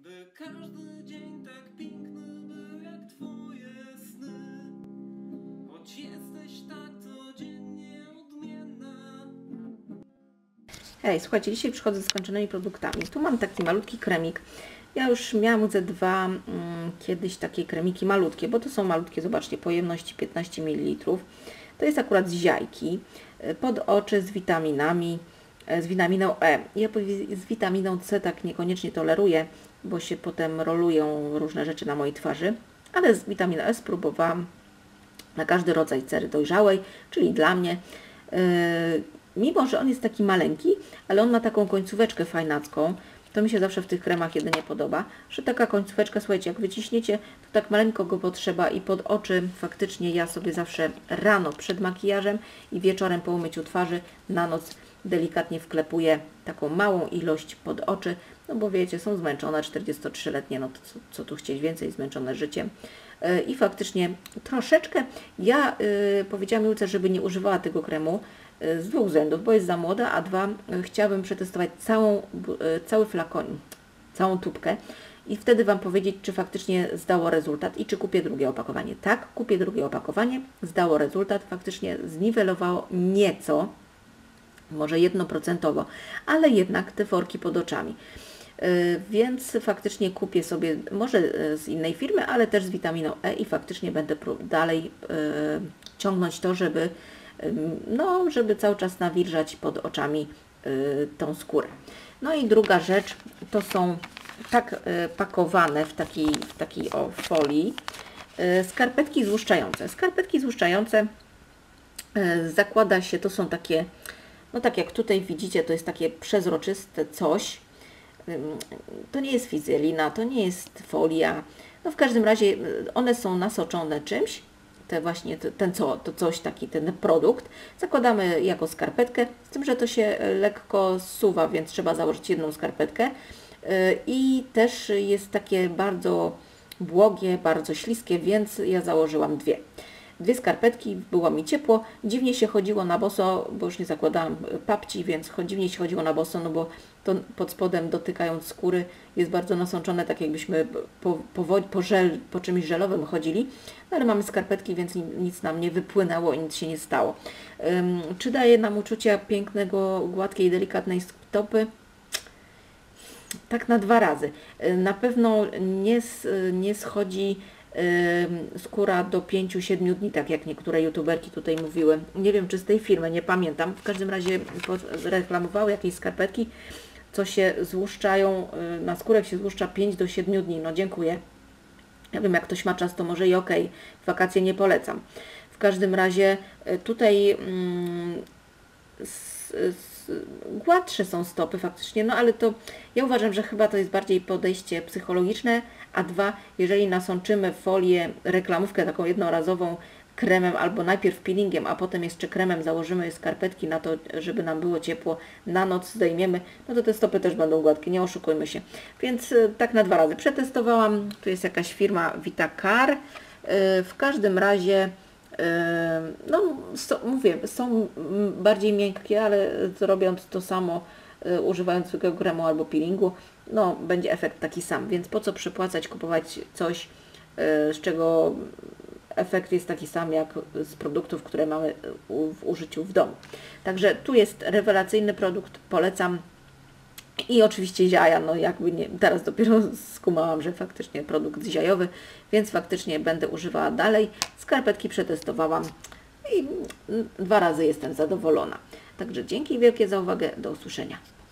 By każdy dzień tak piękny był jak twoje sny, choć jesteś tak codziennie odmienna. Hej, słuchajcie, dzisiaj przychodzę z skończonymi produktami. Tu mam taki malutki kremik. Ja już miałam ze dwa kiedyś takie kremiki malutkie, bo to są malutkie, zobaczcie, pojemności 15 ml. To jest akurat z ziajki, pod oczy z witaminami, z witaminą E. Ja z witaminą C tak niekoniecznie toleruję, bo się potem rolują różne rzeczy na mojej twarzy, ale z witaminą E spróbowałam na każdy rodzaj cery dojrzałej, czyli dla mnie. Mimo że on jest taki maleńki, ale on ma taką końcóweczkę fajnacką. To mi się zawsze w tych kremach jedynie podoba, że taka końcóweczka, słuchajcie, jak wyciśniecie, to tak maleńko go potrzeba i pod oczy faktycznie ja sobie zawsze rano przed makijażem i wieczorem po umyciu twarzy na noc delikatnie wklepuję taką małą ilość pod oczy, no bo wiecie, są zmęczone, 43-letnie, no to co tu chcieć więcej, zmęczone życiem. I faktycznie troszeczkę, ja powiedziałam Julce, żeby nie używała tego kremu, z dwóch względów, bo jest za młoda, a dwa, chciałabym przetestować cały flakon, całą tubkę i wtedy Wam powiedzieć, czy faktycznie zdało rezultat i czy kupię drugie opakowanie. Tak, kupię drugie opakowanie, zdało rezultat, faktycznie zniwelowało nieco, może 1%, ale jednak te worki pod oczami. Więc faktycznie kupię sobie, może z innej firmy, ale też z witaminą E i faktycznie będę dalej ciągnąć to, żeby cały czas nawilżać pod oczami tą skórę. No i druga rzecz, to są tak pakowane w takiej folii skarpetki złuszczające. Skarpetki złuszczające zakłada się, to są takie, no tak jak tutaj widzicie, to jest takie przezroczyste coś. To nie jest fizelina, to nie jest folia. No w każdym razie one są nasoczone czymś. Ten produkt zakładamy jako skarpetkę, z tym, że to się lekko zsuwa, więc trzeba założyć jedną skarpetkę i też jest takie bardzo błogie, bardzo śliskie, więc ja założyłam dwie skarpetki, było mi ciepło, dziwnie się chodziło na boso, bo już nie zakładałam papci, więc dziwnie się chodziło na boso, no bo to pod spodem, dotykając skóry, jest bardzo nasączone, tak jakbyśmy po czymś żelowym chodzili, no ale mamy skarpetki, więc nic nam nie wypłynęło i nic się nie stało. Czy daje nam uczucia pięknego, gładkiej, delikatnej stopy? Tak na 2 razy. Na pewno nie schodzi skóra do 5-7 dni, tak jak niektóre youtuberki tutaj mówiły. Nie wiem, czy z tej firmy, nie pamiętam. W każdym razie reklamowały jakieś skarpetki, co się złuszczają, na skórę się złuszcza 5 do 7 dni. No dziękuję. Ja wiem, jak ktoś ma czas, to może i okej. Wakacje nie polecam. W każdym razie tutaj gładsze są stopy faktycznie, no ale to ja uważam, że chyba to jest bardziej podejście psychologiczne, a dwa, jeżeli nasączymy folię, reklamówkę taką jednorazową kremem albo najpierw peelingiem, a potem jeszcze kremem założymy skarpetki na to, żeby nam było ciepło, na noc zdejmiemy, no to te stopy też będą gładkie, nie oszukujmy się. Więc tak na 2 razy przetestowałam, tu jest jakaś firma Vitacar, w każdym razie no, mówię, są bardziej miękkie, ale robiąc to samo, używając zwykłego kremu albo peelingu, no, będzie efekt taki sam, więc po co przypłacać, kupować coś, z czego efekt jest taki sam jak z produktów, które mamy w użyciu w domu. Także tu jest rewelacyjny produkt, polecam. I oczywiście ziaja, no jakby nie, teraz dopiero skumałam, że faktycznie produkt ziajowy, więc faktycznie będę używała dalej. Skarpetki przetestowałam i 2 razy jestem zadowolona. Także dzięki wielkie za uwagę, do usłyszenia.